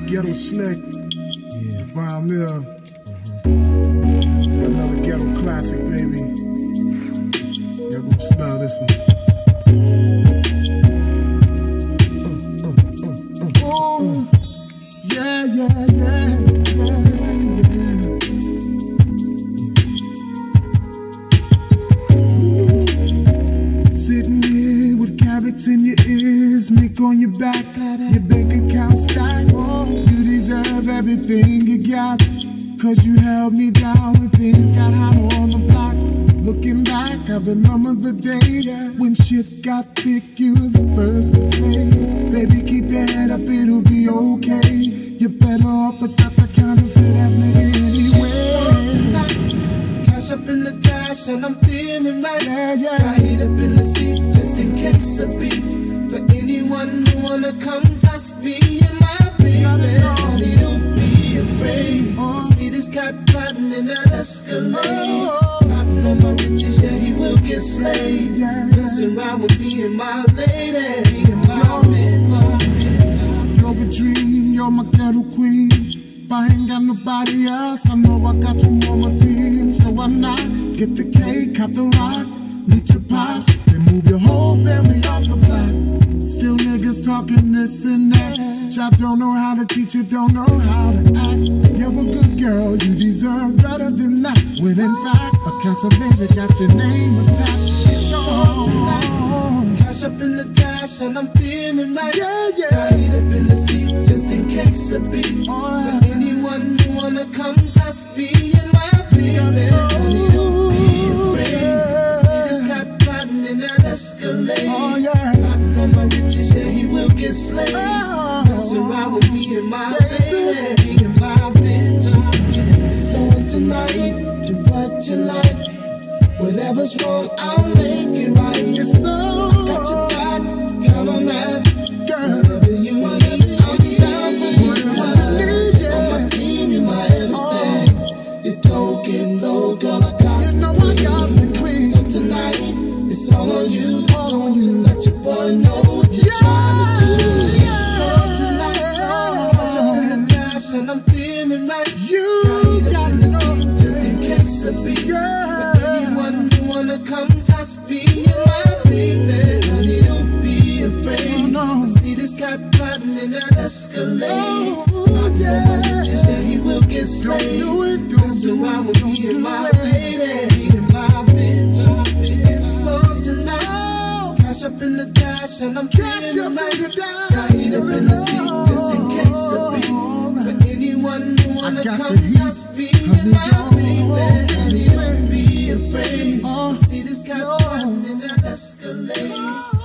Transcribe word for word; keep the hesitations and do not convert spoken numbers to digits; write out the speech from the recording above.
Ghetto Slick, yeah, Von Mill, mm-hmm. Another ghetto classic, baby. Y'all gonna smell this one. Uh, uh, uh, uh, oh, uh. Yeah, yeah, yeah, yeah, yeah. Sitting here with carrots in your ears, mink on your back, your bank account stacked. You deserve everything you got, cause you held me down when things got hot on the block. Looking back, I remember the days when shit got thick, you were the first to say, baby, keep your head up, it'll be okay. You're better off without the counterfeit as me anyway. So tonight, cash up in the dash and I'm feeling right. Yeah, yeah. Got heat up in the seat just in case of beef. For anyone who wanna come test me and my baby, honey, don't be afraid. Oh. I see this guy plotting and that escalate. Oh. Plotting on my riches, yeah, he will get slayed. Yeah, yeah. Messing around with me and my lady, and my bitch. You're a dream, you're my ghetto queen. If I ain't got nobody else, I know I got you on my team. So I'm not, get the cake, cut the rock, meet your pops, then move your whole family off the block. Still niggas talking this and that. Chop don't know how to teach it, don't know how to act. You're a good girl, you deserve better than that. When in fact, a cancer major got your name attached. So tonight, cash up in the dash and I'm feeling right. Yeah, yeah. Got heat up in the seat just in case of beef. Oh, For anyone who wanna come test me and my baby, honey, don't be afraid. I see this guy plotting and that escalate. Oh, yeah. Plotting on my riches, yeah, he will get slayed. Oh, Messing around with me and my lady and my bitch. So tonight, do what you like. Whatever's wrong, I'll make it right. Yes, so Got your back, count on that. girl, Whatever you need, I'll be down for you. Cause on my team, you're my everything. You don't get low, girl, I got you know to I got the queen. So tonight, it's all on you. So won't you let your boy know what you're Yeah. trying to do. So tonight, cash up in the dash and I'm feeling right. You Got got in to the seat know, just in case of beef. yeah. Anyone who wanna come test me and my baby, honey, don't be afraid. Oh, no. I see this guy plotting and that escalate. Oh, Plotting yeah. on my riches, yeah, he will get Don't slayed. do it, don't Messing do around it, with don't me do and my it. lady and my bitch. So tonight, cash up in the dash and I'm Cash feeling up in right. the dash, Got heat up in the seat just in case of beef. For anyone who wanna got come the heat, test me and my baby, honey, don't be afraid. Oh, I see this guy no. plotting and that escalate.